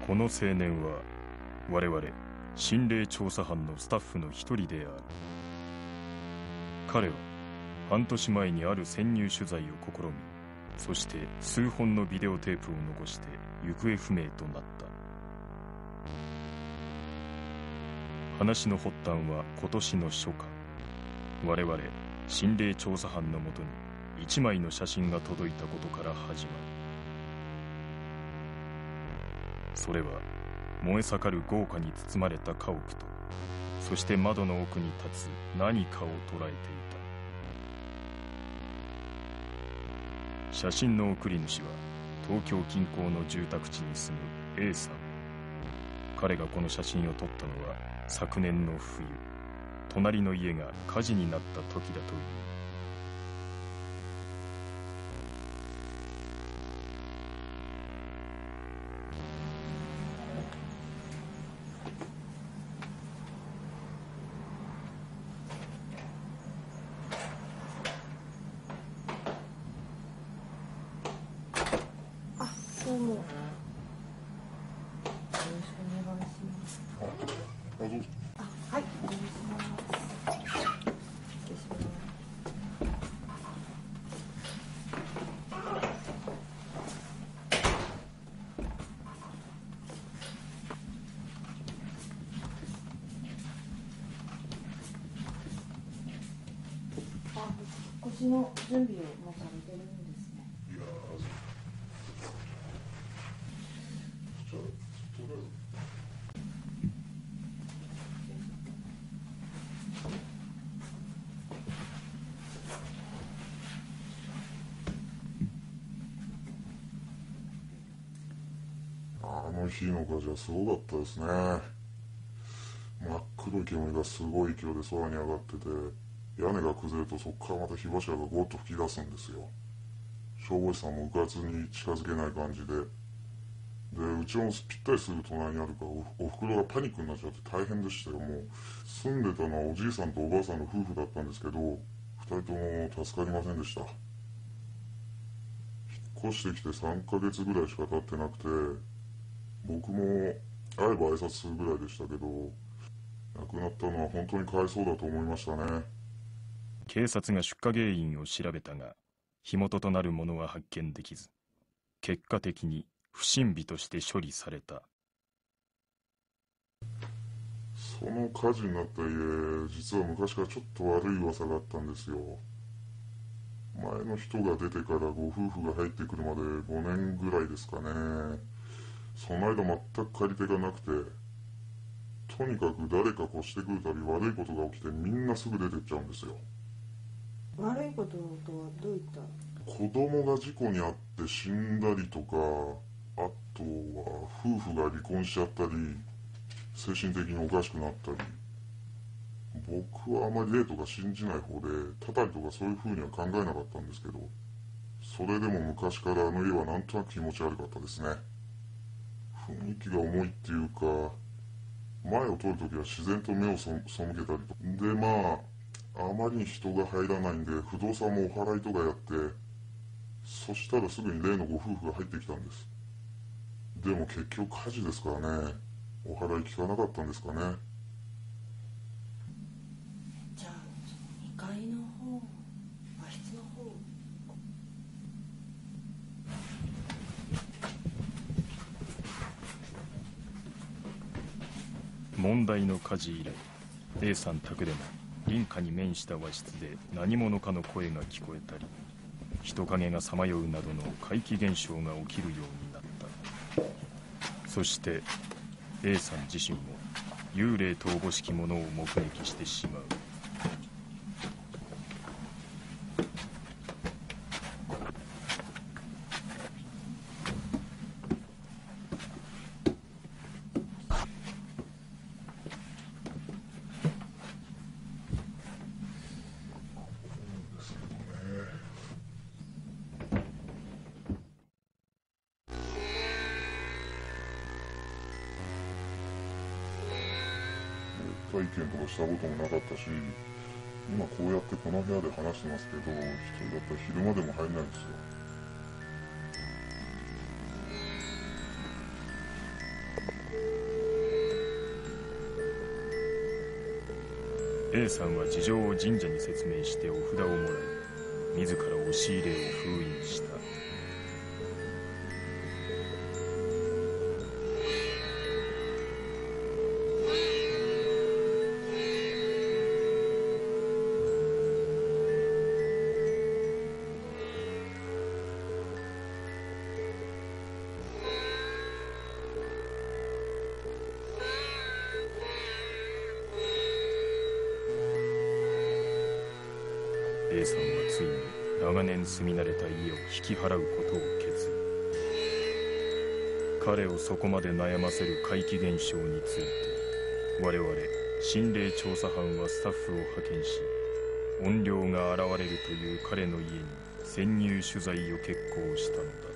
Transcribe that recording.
この青年は我々心霊調査班のスタッフの一人である。彼は半年前にある潜入取材を試み、そして数本のビデオテープを残して行方不明となった。話の発端は今年の初夏、我々心霊調査班のもとに一枚の写真が届いたことから始まる。それは燃え盛る豪華に包まれた家屋と、そして窓の奥に立つ何かを捉えていた。写真の送り主は東京近郊の住宅地に住む A さん。彼がこの写真を撮ったのは昨年の冬、隣の家が火事になった時だという。 どうも。よろしくお願いします。 どうぞ。 はい、お願いします。失礼します。引っ越しの準備をもうされてるんですね。 いやー、じゃあ、とりあえず。あの日の火事はすごかったですね。真っ黒い煙がすごい勢いで空に上がってて、屋根が崩れるとそこからまた火柱がゴーッと吹き出すんですよ。消防士さんもうかつに近づけない感じで、うちもぴったりすぐ隣にあるからおふくろがパニックになっちゃって大変でしたよ。もう住んでたのはおじいさんとおばあさんの夫婦だったんですけど、2人とも助かりませんでした。引っ越してきて3ヶ月ぐらいしか経ってなくて、僕も会えば挨拶するぐらいでしたけど、亡くなったのは本当にかわいそうだと思いましたね。 警察が出火原因を調べたが、火元となるものは発見できず、結果的に不審火として処理された。 その火事になった家、実は昔からちょっと悪い噂があったんですよ。前の人が出てからご夫婦が入ってくるまで5年ぐらいですかね。その間全く借り手がなくて、とにかく誰か越してくるたび悪いことが起きてみんなすぐ出てっちゃうんですよ。 悪いこととはどういった？ 子供が事故に遭って死んだりとか、あとは夫婦が離婚しちゃったり、精神的におかしくなったり。僕はあまり霊とか信じない方で、たたりとかそういう風には考えなかったんですけど、それでも昔からあの家はなんとなく気持ち悪かったですね。雰囲気が重いっていうか、前を通るときは自然と目を背けたりと。で、あまりに人が入らないんで、不動産もお祓いとかやって、そしたらすぐに例のご夫婦が入ってきたんです。でも結局火事ですからね、お祓い効かなかったんですかね。 じゃあ、2階の方、和室の方。 問題の火事以来、A さん宅でも隣家に面した和室で何者かの声が聞こえたり、人影がさまようなどの怪奇現象が起きるようになった。そして A さん自身も幽霊とおぼしきものを目撃してしまう。 体験とかしたこともなかったし、今こうやってこの部屋で話してますけど、一人だったら昼間でも入れないんですよ。 A さんは事情を神社に説明してお札をもらい、自ら押し入れを封印した。A さんはついに長年住み慣れた家を引き払うことを決意。彼をそこまで悩ませる怪奇現象について、我々心霊調査班はスタッフを派遣し、怨霊が現れるという彼の家に潜入取材を決行したのだ。